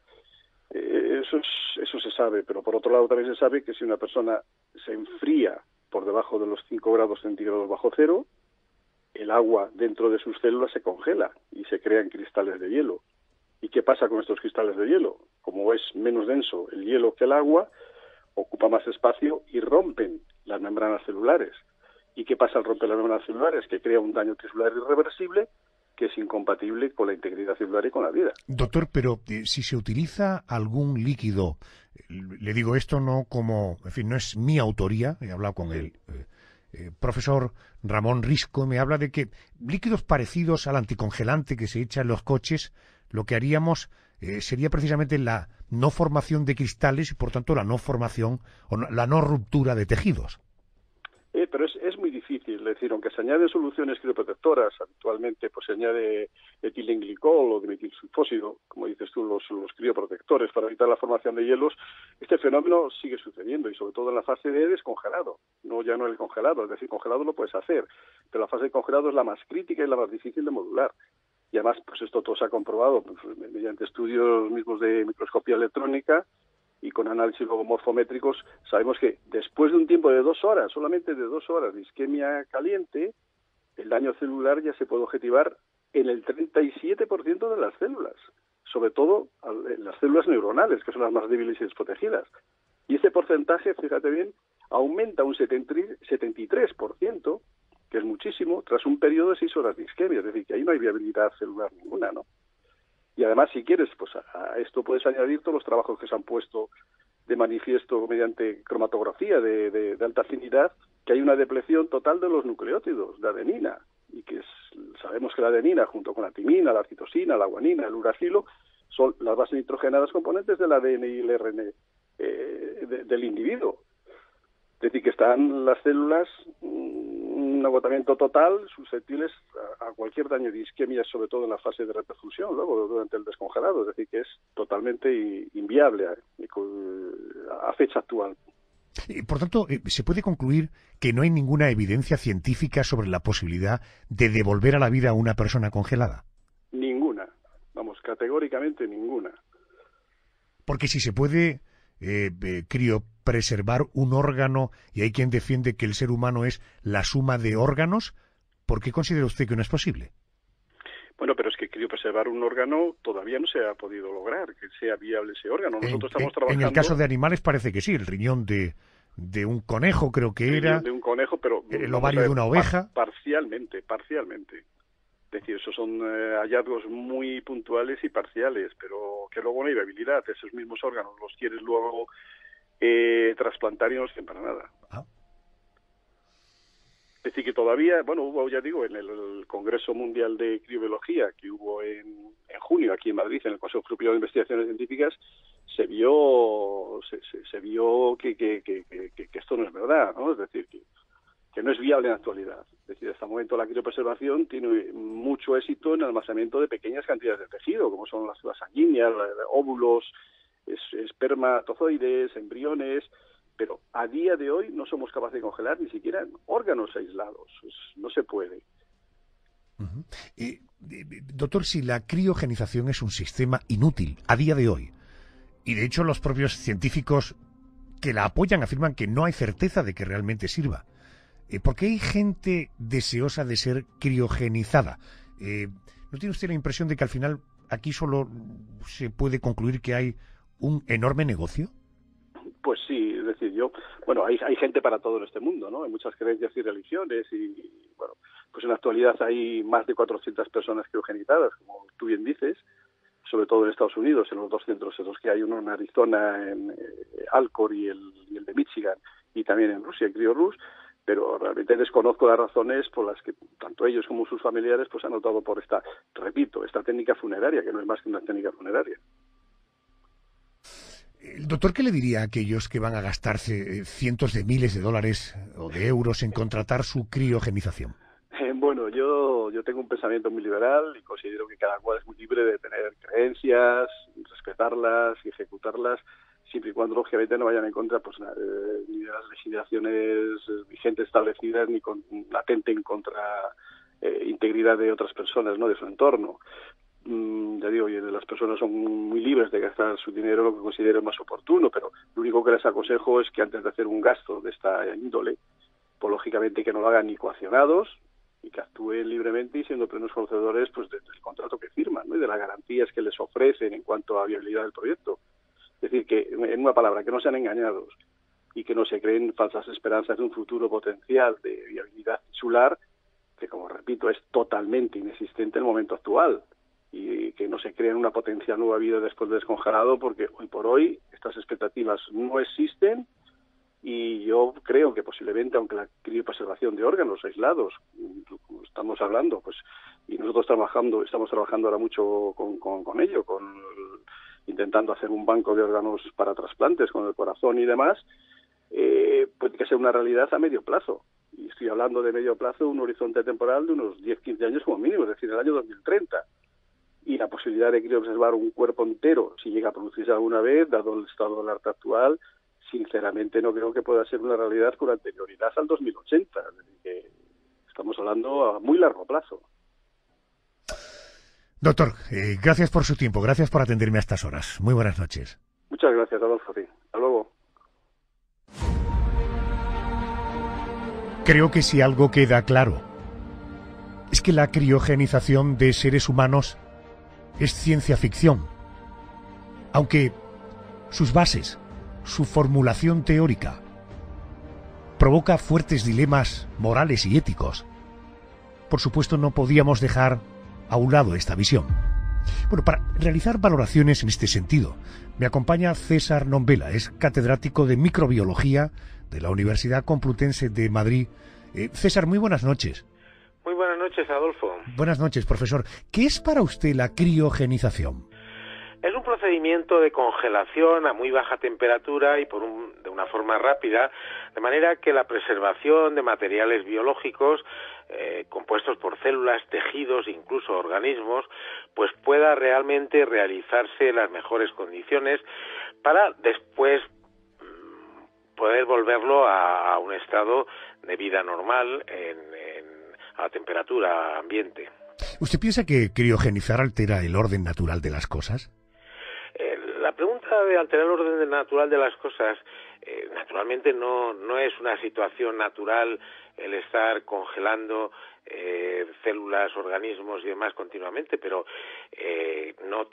Eso se sabe, pero por otro lado también se sabe que si una persona se enfría por debajo de los 5 grados centígrados bajo cero, el agua dentro de sus células se congela y se crean cristales de hielo. ¿Y qué pasa con estos cristales de hielo? Como es menos denso el hielo que el agua, ocupa más espacio y rompen las membranas celulares. ¿Y qué pasa al romper las membranas celulares? Que crea un daño tisular irreversible que es incompatible con la integridad celular y con la vida. Doctor, pero si se utiliza algún líquido, le digo esto no como, en fin, no es mi autoría, he hablado con el profesor Ramón Risco, me habla de que líquidos parecidos al anticongelante que se echa en los coches, lo que haríamos sería precisamente la no formación de cristales y por tanto la no formación o la no ruptura de tejidos. Pero es muy difícil, es decir, aunque se añaden soluciones crioprotectoras, habitualmente pues se añade etilenglicol o dimetilsulfósido, como dices tú, los crioprotectores para evitar la formación de hielos, Este fenómeno sigue sucediendo y sobre todo en la fase de descongelado, ya no el congelado, es decir, congelado lo puedes hacer, pero la fase de congelado es la más crítica y la más difícil de modular. Y además, pues esto todo se ha comprobado pues, mediante estudios mismos de microscopía electrónica y con análisis luego morfométricos. Sabemos que después de un tiempo de 2 horas, solamente de 2 horas de isquemia caliente, el daño celular ya se puede objetivar en el 37% de las células, sobre todo en las células neuronales, que son las más débiles y desprotegidas. Y ese porcentaje, fíjate bien, aumenta un 73%, que es muchísimo, tras un periodo de 6 horas de isquemia, es decir, que ahí no hay viabilidad celular ninguna, ¿no? Y además, si quieres, pues a esto puedes añadir todos los trabajos que se han puesto de manifiesto mediante cromatografía de alta afinidad, que hay una depleción total de los nucleótidos de adenina, y que sabemos que la adenina, junto con la timina, la citosina, la guanina, el uracilo, son las bases nitrogenadas componentes del ADN y el RNA del individuo. Es decir, que están las células un agotamiento total, susceptibles a cualquier daño de isquemia, sobre todo en la fase de reperfusión, luego durante el descongelado. Es decir, que es totalmente inviable a fecha actual. Por tanto, se puede concluir que no hay ninguna evidencia científica sobre la posibilidad de devolver a la vida a una persona congelada. Ninguna. Vamos, categóricamente ninguna. Porque si se puede criopreservar un órgano, y hay quien defiende que el ser humano es la suma de órganos, ¿por qué considera usted que no es posible? Bueno, pero es que criopreservar un órgano todavía no se ha podido lograr, que sea viable ese órgano. Nosotros estamos trabajando... En el caso de animales parece que sí, el riñón de un conejo creo que era... de un conejo, pero... El ovario de una oveja... Parcialmente. Es decir, esos son hallazgos muy puntuales y parciales, pero que luego no hay viabilidad. Esos mismos órganos los quieres luego trasplantar y no sirven para nada. Es decir, que todavía, bueno, hubo, ya digo, en el Congreso Mundial de Criobiología, que hubo en junio aquí en Madrid, en el Consejo Superior de Investigaciones Científicas, se vio que esto no es verdad, ¿no? Es decir, que no es viable en la actualidad. Es decir, hasta el momento la criopreservación tiene mucho éxito en el almacenamiento de pequeñas cantidades de tejido, como son las células sanguíneas, óvulos, espermatozoides, embriones, pero a día de hoy no somos capaces de congelar ni siquiera órganos aislados. No se puede. Doctor, si la criogenización es un sistema inútil a día de hoy, y de hecho los propios científicos que la apoyan afirman que no hay certeza de que realmente sirva, ¿por qué hay gente deseosa de ser criogenizada? ¿No tiene usted la impresión de que al final aquí solo se puede concluir que hay un enorme negocio? Pues sí, es decir, hay gente para todo en este mundo, ¿no? Hay muchas creencias y religiones y, bueno, pues en la actualidad hay más de 400 personas criogenizadas, como tú bien dices, sobre todo en Estados Unidos, en los 2 centros esos que hay, uno en Arizona, en Alcor y el de Michigan, y también en Rusia, en CrioRus, pero realmente desconozco las razones por las que tanto ellos como sus familiares pues han optado por esta técnica funeraria, que no es más que una técnica funeraria. ¿El doctor qué le diría a aquellos que van a gastarse cientos de miles de dólares o de euros en contratar su criogenización? Bueno, yo tengo un pensamiento muy liberal y considero que cada cual es muy libre de tener creencias, respetarlas y ejecutarlas, siempre y cuando lógicamente no vayan en contra pues ni de las legislaciones vigentes establecidas ni atenten contra integridad de otras personas, no de su entorno. Ya digo, las personas son muy libres de gastar su dinero lo que consideren más oportuno, pero lo único que les aconsejo es que antes de hacer un gasto de esta índole, pues lógicamente que no lo hagan ni coaccionados y que actúen libremente y siendo plenos conocedores pues del contrato que firman, ¿no? Y de las garantías que les ofrecen en cuanto a viabilidad del proyecto. Es decir, que en una palabra, que no sean engañados y que no se creen falsas esperanzas de un futuro potencial de viabilidad insular que, como repito, es totalmente inexistente en el momento actual, y que no se creen una potencial nueva vida después del descongelado, porque hoy por hoy estas expectativas no existen. Y yo creo que posiblemente, aunque la criopreservación de órganos aislados, como estamos hablando, pues, y nosotros estamos trabajando ahora mucho con ello, intentando hacer un banco de órganos para trasplantes con el corazón y demás, puede que sea una realidad a medio plazo. Y estoy hablando de medio plazo, un horizonte temporal de unos 10-15 años como mínimo, es decir, el año 2030. y la posibilidad de crioobservar un cuerpo entero, si llega a producirse alguna vez, dado el estado del arte actual, sinceramente no creo que pueda ser una realidad con anterioridad al 2080. Es decir, que estamos hablando a muy largo plazo. Doctor, gracias por su tiempo, gracias por atenderme a estas horas. Muy buenas noches. Muchas gracias, Adolfo. Sí. Hasta luego. Creo que si algo queda claro es que la criogenización de seres humanos es ciencia ficción, aunque sus bases, su formulación teórica, provoca fuertes dilemas morales y éticos. Por supuesto, no podíamos dejar a un lado esta visión. Bueno, para realizar valoraciones en este sentido, me acompaña César Nombela, es catedrático de microbiología de la Universidad Complutense de Madrid. César, muy buenas noches. Muy buenas noches, Adolfo. Buenas noches, profesor. ¿Qué es para usted la criogenización? Es un procedimiento de congelación a muy baja temperatura y de una forma rápida, de manera que la preservación de materiales biológicos compuestos por células, tejidos, incluso organismos, pues pueda realmente realizarse en las mejores condiciones para después poder volverlo a un estado de vida normal a temperatura ambiente. ¿Usted piensa que criogenizar altera el orden natural de las cosas? La pregunta de alterar el orden natural de las cosas, naturalmente no es una situación natural el estar congelando células, organismos y demás continuamente, pero no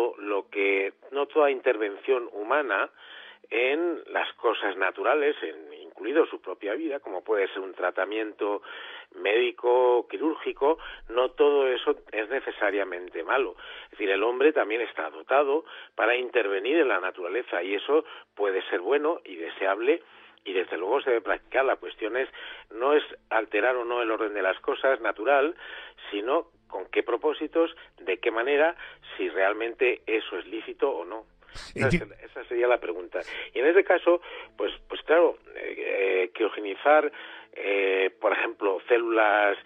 toda intervención humana en las cosas naturales, incluido su propia vida, como puede ser un tratamiento médico, quirúrgico, no todo eso es necesariamente malo. Es decir, el hombre también está dotado para intervenir en la naturaleza y eso puede ser bueno y deseable y desde luego se debe practicar. La cuestión no es alterar o no el orden de las cosas natural, sino con qué propósitos, de qué manera, si realmente eso es lícito o no. Esa sería la pregunta. Y en este caso, pues claro, criogenizar, por ejemplo, células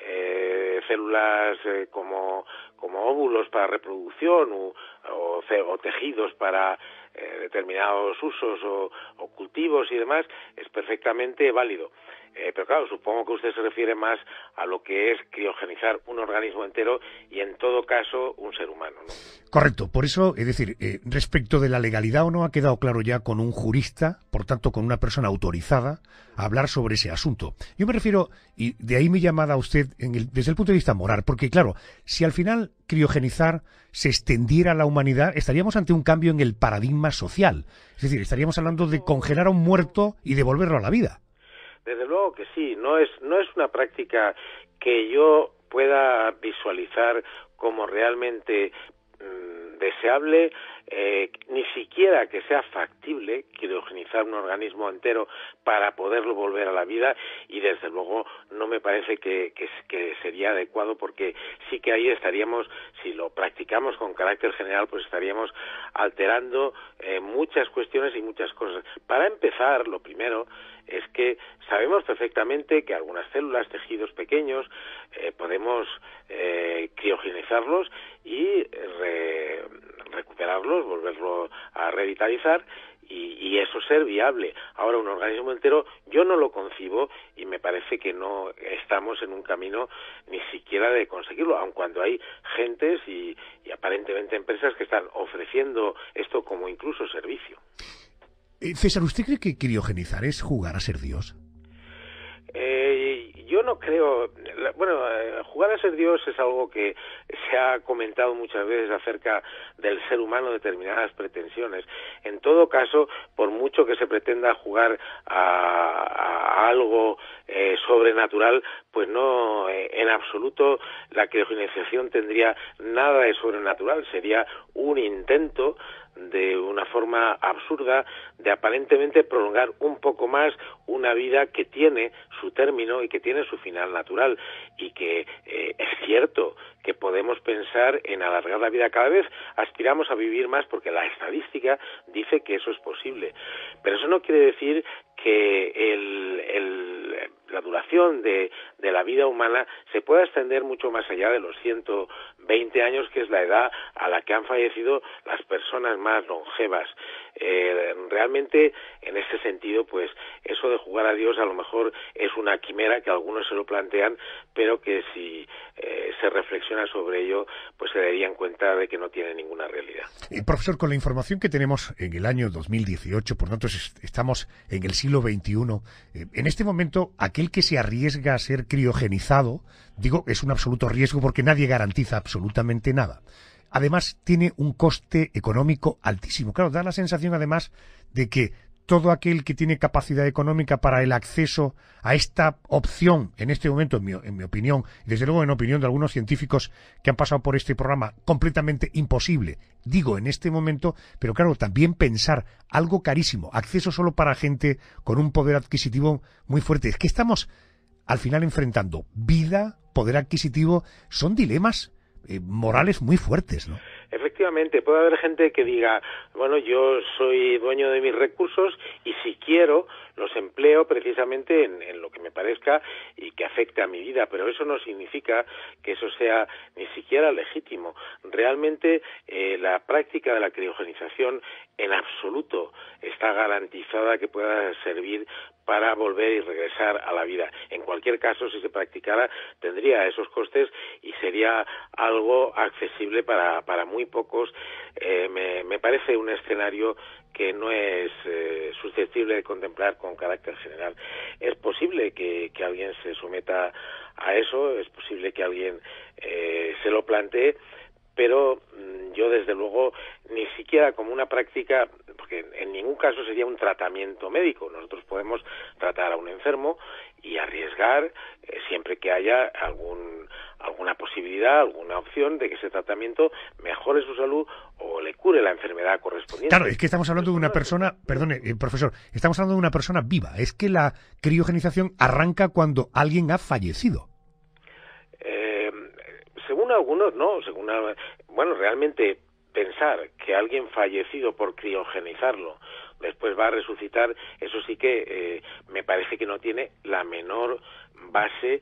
como óvulos para reproducción o tejidos para determinados usos o cultivos y demás, es perfectamente válido. Pero claro, supongo que usted se refiere más a lo que es criogenizar un organismo entero y en todo caso un ser humano, ¿no? Correcto, por eso, es decir, respecto de la legalidad o no, ha quedado claro ya con un jurista, por tanto con una persona autorizada, a hablar sobre ese asunto. Yo me refiero, y de ahí mi llamada a usted desde el punto de vista moral, porque claro, si al final criogenizar se extendiera a la humanidad, estaríamos ante un cambio en el paradigma social. Es decir, estaríamos hablando de congelar a un muerto y devolverlo a la vida. Desde luego que sí, no es una práctica que yo pueda visualizar como realmente deseable, ni siquiera que sea factible criogenizar un organismo entero para poderlo volver a la vida, y desde luego no me parece que sería adecuado, porque sí que ahí estaríamos, si lo practicamos con carácter general, pues estaríamos alterando muchas cuestiones y muchas cosas. Para empezar, lo primero es que sabemos perfectamente que algunas células, tejidos pequeños, podemos criogenizarlos y recuperarlos, volverlo a revitalizar y eso ser viable. Ahora, un organismo entero yo no lo concibo y me parece que no estamos en un camino ni siquiera de conseguirlo, aun cuando hay gentes y aparentemente empresas que están ofreciendo esto como incluso servicio. César, ¿usted cree que criogenizar es jugar a ser Dios? Yo no creo. Bueno, jugar a ser Dios es algo que se ha comentado muchas veces acerca del ser humano, determinadas pretensiones. En todo caso, por mucho que se pretenda jugar a algo sobrenatural, pues no, en absoluto la criogenización tendría nada de sobrenatural. Sería un intento de una forma absurda de aparentemente prolongar un poco más una vida que tiene su término y que tiene su final natural, y que es cierto que podemos pensar en alargar la vida. Cada vez aspiramos a vivir más porque la estadística dice que eso es posible, pero eso no quiere decir que la duración de la vida humana se pueda extender mucho más allá de los 120 20 años, que es la edad a la que han fallecido las personas más longevas. Realmente, en ese sentido, pues eso de jugar a Dios a lo mejor es una quimera que algunos se lo plantean, pero que si se reflexiona sobre ello, pues se darían cuenta de que no tiene ninguna realidad. Profesor, con la información que tenemos en el año 2018, por tanto estamos en el siglo XXI, en este momento aquel que se arriesga a ser criogenizado, digo, es un absoluto riesgo porque nadie garantiza absolutamente nada. Además, tiene un coste económico altísimo. Claro, da la sensación, además, de que todo aquel que tiene capacidad económica para el acceso a esta opción, en este momento, en mi opinión, y desde luego en opinión de algunos científicos que han pasado por este programa, completamente imposible, digo en este momento, pero claro, también pensar algo carísimo, acceso solo para gente con un poder adquisitivo muy fuerte. Es que estamos, al final, enfrentando vida, poder adquisitivo, son dilemas morales muy fuertes, ¿no? Efectivamente, puede haber gente que diga, bueno, yo soy dueño de mis recursos y si quiero los empleo precisamente en lo que me parezca y que afecte a mi vida, pero eso no significa que eso sea ni siquiera legítimo. Realmente la práctica de la criogenización en absoluto está garantizada que pueda servir para volver y regresar a la vida. En cualquier caso, si se practicara, tendría esos costes y sería algo accesible para muy pocos. Me parece un escenario que no es susceptible de contemplar con carácter general. Es posible que alguien se someta a eso, es posible que alguien se lo plantee, pero yo desde luego ni siquiera como una práctica, porque en ningún caso sería un tratamiento médico. Nosotros podemos tratar a un enfermo y arriesgar siempre que haya alguna posibilidad, alguna opción de que ese tratamiento mejore su salud o le cure la enfermedad correspondiente. Claro, es que estamos hablando de una persona, perdone, profesor, estamos hablando de una persona viva. Es que la criogenización arranca cuando alguien ha fallecido. Según algunos, no. Bueno, realmente pensar que alguien fallecido por criogenizarlo después va a resucitar, eso sí que me parece que no tiene la menor base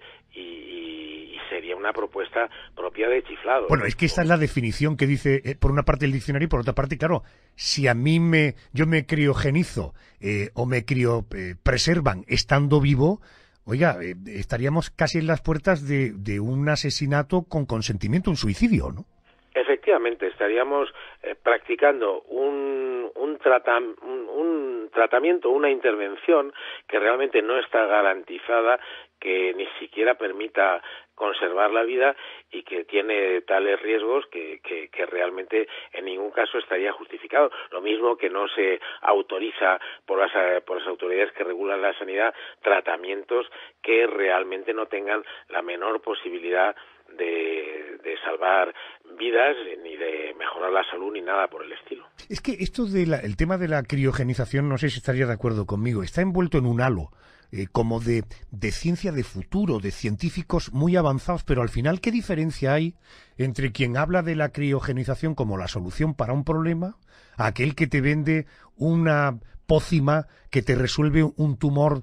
y sería una propuesta propia de chiflados. Bueno, es que esta es la definición que dice, por una parte el diccionario y por otra parte, claro, si a mí yo me criogenizo o me criopreservan estando vivo, oiga, estaríamos casi en las puertas de un asesinato con consentimiento, un suicidio, ¿no? Efectivamente, estaríamos practicando un tratamiento, una intervención que realmente no está garantizada, que ni siquiera permita conservar la vida y que tiene tales riesgos que realmente en ningún caso estaría justificado. Lo mismo que no se autoriza por las autoridades que regulan la sanidad tratamientos que realmente no tengan la menor posibilidad de salvar vidas, ni de mejorar la salud, ni nada por el estilo. Es que esto el tema de la criogenización, no sé si estaría de acuerdo conmigo, está envuelto en un halo como de ciencia de futuro, de científicos muy avanzados, pero al final, ¿qué diferencia hay entre quien habla de la criogenización como la solución para un problema, a aquel que te vende una pócima que te resuelve un tumor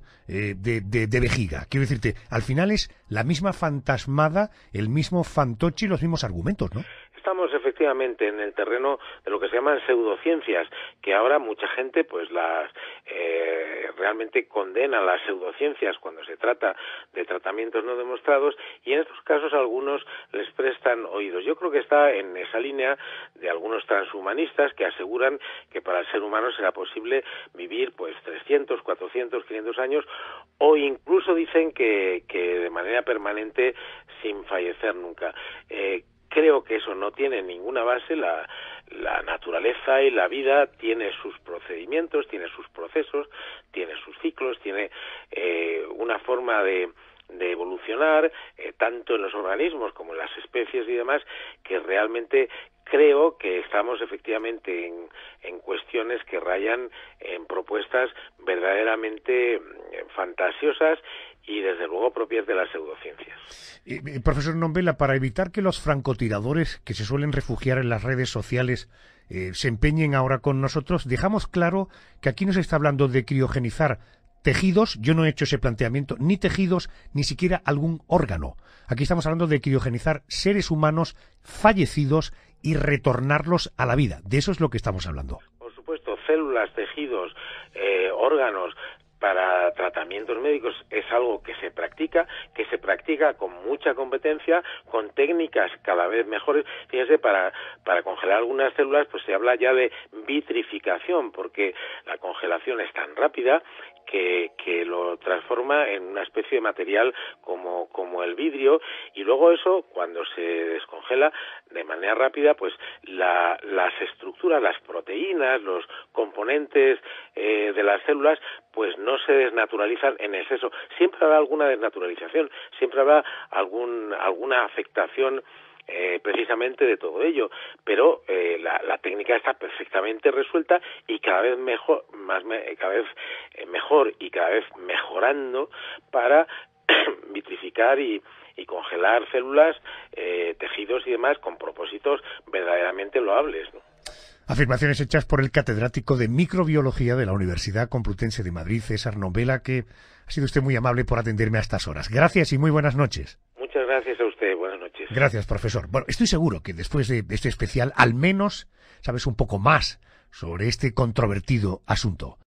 de vejiga? Quiero decirte, al final es la misma fantasmada, el mismo fantoche y los mismos argumentos, ¿no? Estamos efectivamente en el terreno de lo que se llaman pseudociencias, que ahora mucha gente pues las realmente condena las pseudociencias cuando se trata de tratamientos no demostrados, y en estos casos algunos les prestan oídos. Yo creo que está en esa línea de algunos transhumanistas que aseguran que para el ser humano será posible vivir pues 300, 400, 500 años, o incluso dicen que de manera permanente sin fallecer nunca. Creo que eso no tiene ninguna base. La naturaleza y la vida tiene sus procedimientos, tiene sus procesos, tiene sus ciclos, tiene una forma de evolucionar, tanto en los organismos como en las especies y demás, que realmente creo que estamos efectivamente en cuestiones que rayan en propuestas verdaderamente fantasiosas y desde luego propias de las pseudociencias. Profesor Nombela, para evitar que los francotiradores que se suelen refugiar en las redes sociales se empeñen ahora con nosotros, dejamos claro que aquí no se está hablando de criogenizar tejidos, yo no he hecho ese planteamiento, ni tejidos, ni siquiera algún órgano. Aquí estamos hablando de criogenizar seres humanos fallecidos y retornarlos a la vida. De eso es lo que estamos hablando. Por supuesto, células, tejidos, órganos para tratamientos médicos es algo que se practica con mucha competencia, con técnicas cada vez mejores. Fíjense, para congelar algunas células pues se habla ya de vitrificación, porque la congelación es tan rápida que lo transforma en una especie de material como el vidrio, y luego eso, cuando se descongela de manera rápida, pues las estructuras, las proteínas, los componentes de las células, pues no se desnaturalizan en exceso. Siempre habrá alguna desnaturalización, siempre habrá alguna afectación precisamente de todo ello, pero la técnica está perfectamente resuelta y cada vez mejor y cada vez mejorando para vitrificar y congelar células, tejidos y demás con propósitos verdaderamente loables, ¿no? Afirmaciones hechas por el catedrático de microbiología de la Universidad Complutense de Madrid, César Novela, que ha sido usted muy amable por atenderme a estas horas. Gracias y muy buenas noches. Muchas gracias a usted. Buenas noches. Gracias, profesor. Bueno, estoy seguro que después de este especial, al menos sabes un poco más sobre este controvertido asunto.